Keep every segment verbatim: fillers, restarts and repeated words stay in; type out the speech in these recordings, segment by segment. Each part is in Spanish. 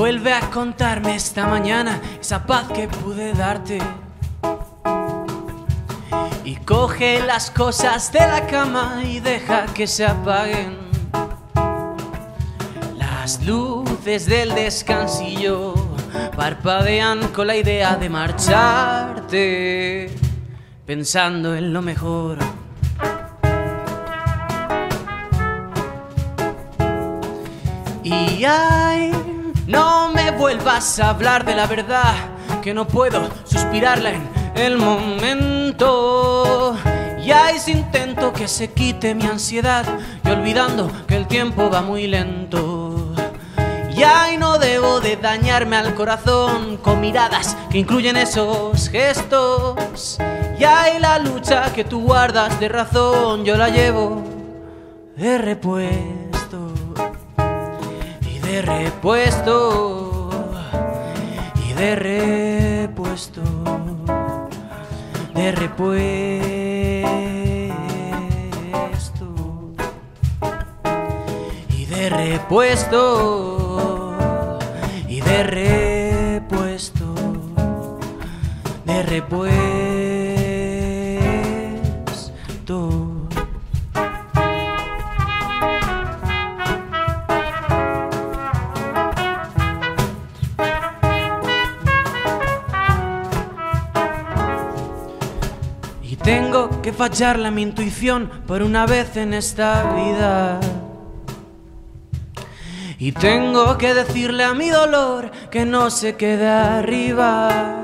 vuelve a contarme esta mañana esa paz que pude darte. Y coge las cosas de la cama y deja que se apaguen las luces del descansillo. Parpadean con la idea de marcharte, pensando en lo mejor. Y ay, no me vuelvas a hablar de la verdad, que no puedo suspirarla en el momento. Y ay, si intento que se quite mi ansiedad, y olvidando que el tiempo va muy lento. Y ay, no debo de dañarme al corazón con miradas que incluyen esos gestos. Y ay, la lucha que tú guardas de razón, yo la llevo de repuesto. Y de repuesto. Y de repuesto. De repuesto. Y de repuesto. Y de repuesto. De repuesto. Y tengo que fallarle a mi intuición por una vez en esta vida. Y tengo que decirle a mi dolor que no se quede arriba.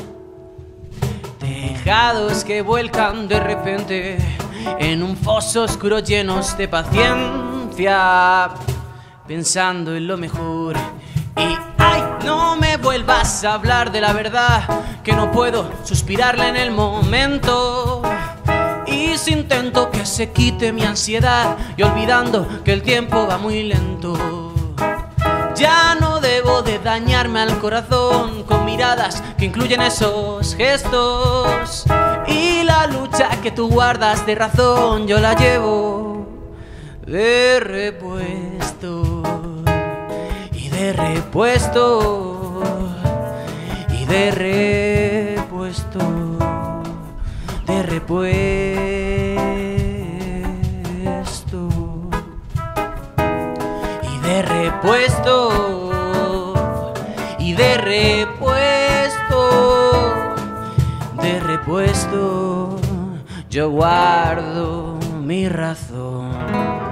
Tejados que vuelcan de repente en un foso oscuro llenos de paciencia, pensando en lo mejor. Y ay, no me vuelvas a hablar de la verdad, que no puedo suspirarla en el momento. Y si intento que se quite mi ansiedad, y olvidando que el tiempo va muy lento. Ya no debo de dañarme al corazón con miradas que incluyen esos gestos. Y la lucha que tú guardas de razón, yo la llevo de repuesto. Y de repuesto. Y de repuesto. De repuesto. Y de repuesto. Y de repuesto. De repuesto. Yo guardo mi razón.